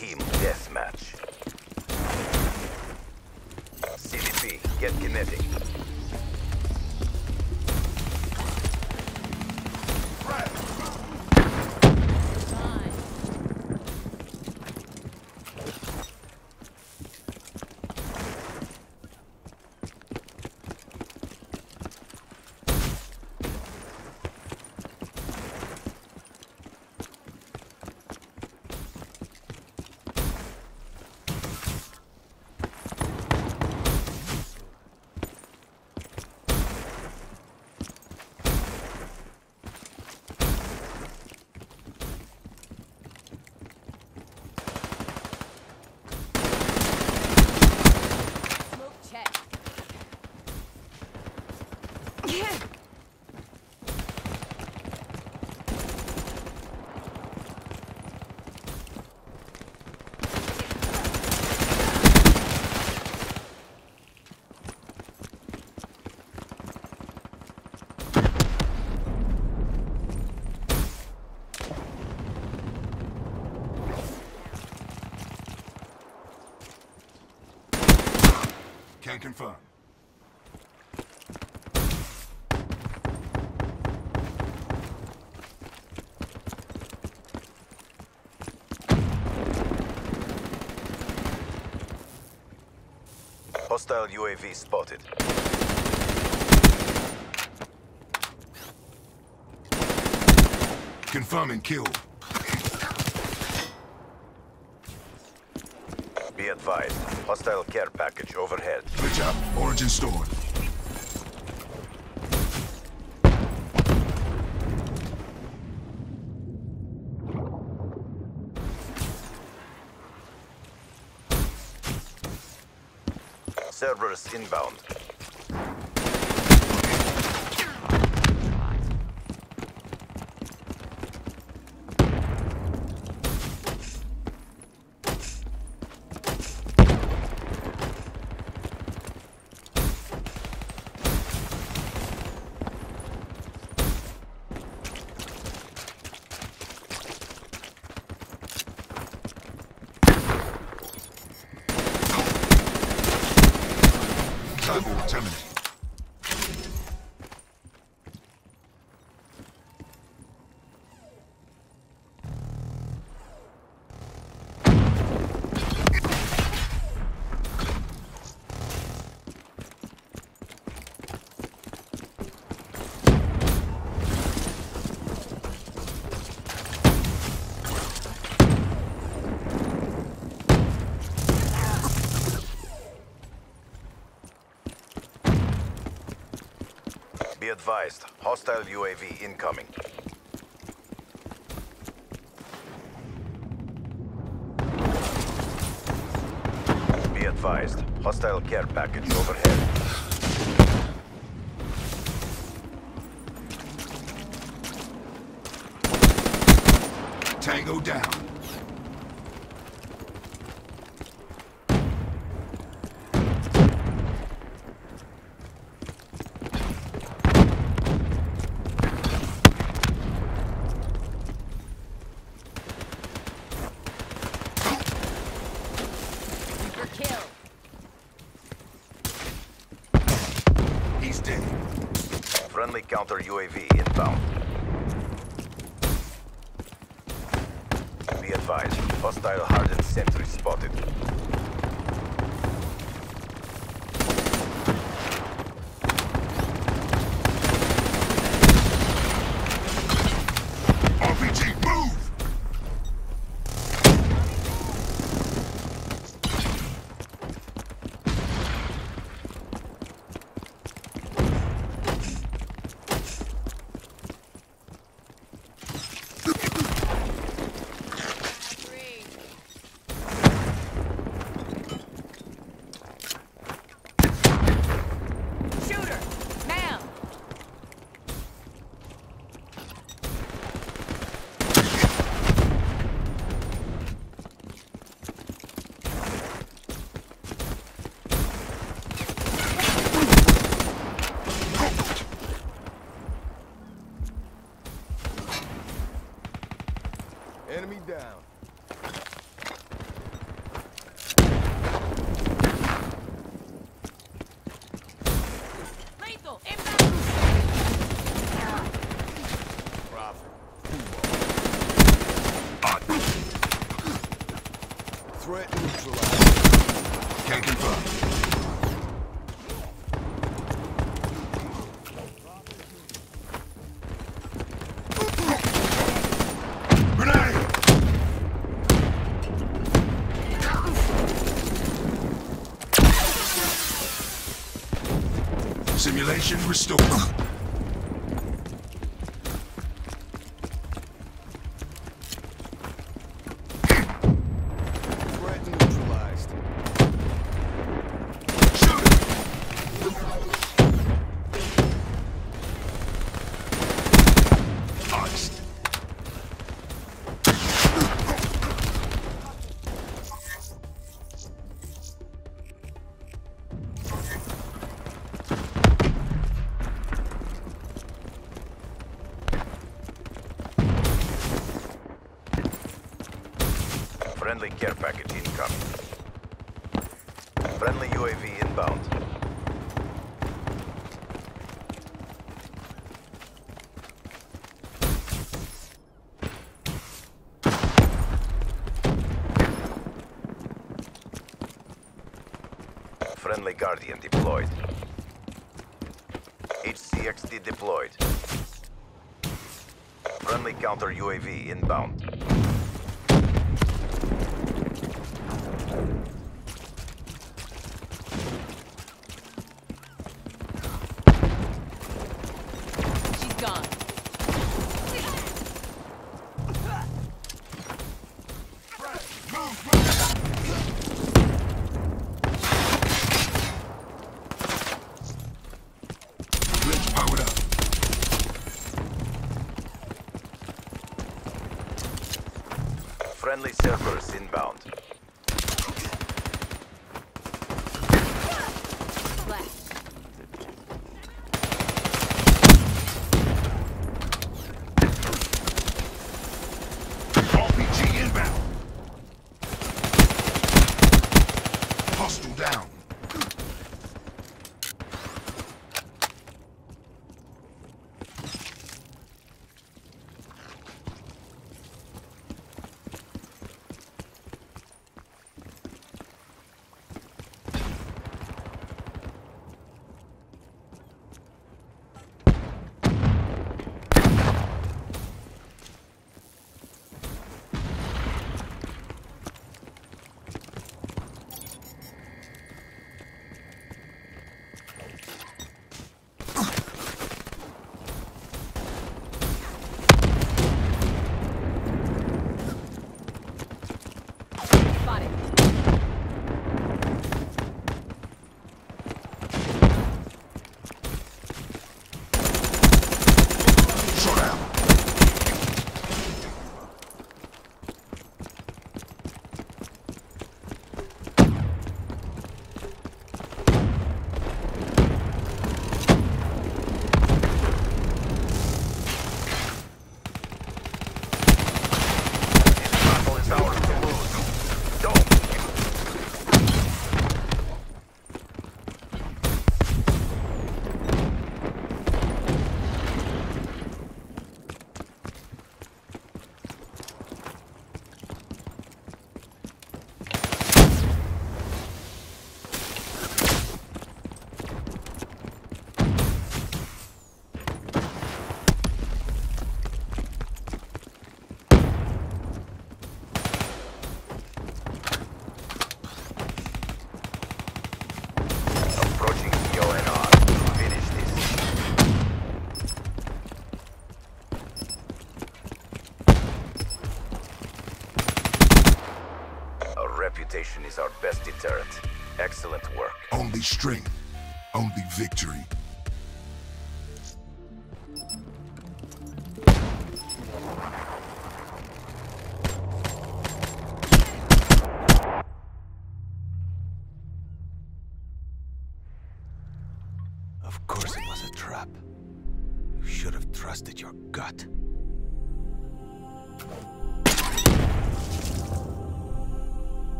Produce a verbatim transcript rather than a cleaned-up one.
Team deathmatch. C D P, get kinetic. Can confirm. Hostile U A V spotted. Confirming kill. Be advised, hostile care package overhead. Bridge up. Origin stored. Cerberus inbound. Cyborg terminated. Be advised, hostile U A V incoming. Be advised, hostile care package overhead. Tango down. He's dead. Friendly counter U A V inbound. Be advised, hostile hardened sentry spotted. R P G, move! Enemy down. Threat neutralized. Can't confirm. Grenade! Simulation restored. Threat neutralized. Shoot it! Iced. Friendly care package incoming. Friendly U A V inbound. Friendly Guardian deployed. H C X D deployed. Friendly counter U A V inbound. She's gone. Glitch powered up. Friendly servers inbound. Left. R P G inbound. Hostile down. Spotted. Shot out. This battle is ours to lose. Don't! Approaching C O N R. Finish this. Our reputation is our best deterrent. Excellent work. Only strength. Only victory. Of course it was a trap. You should have trusted your gut.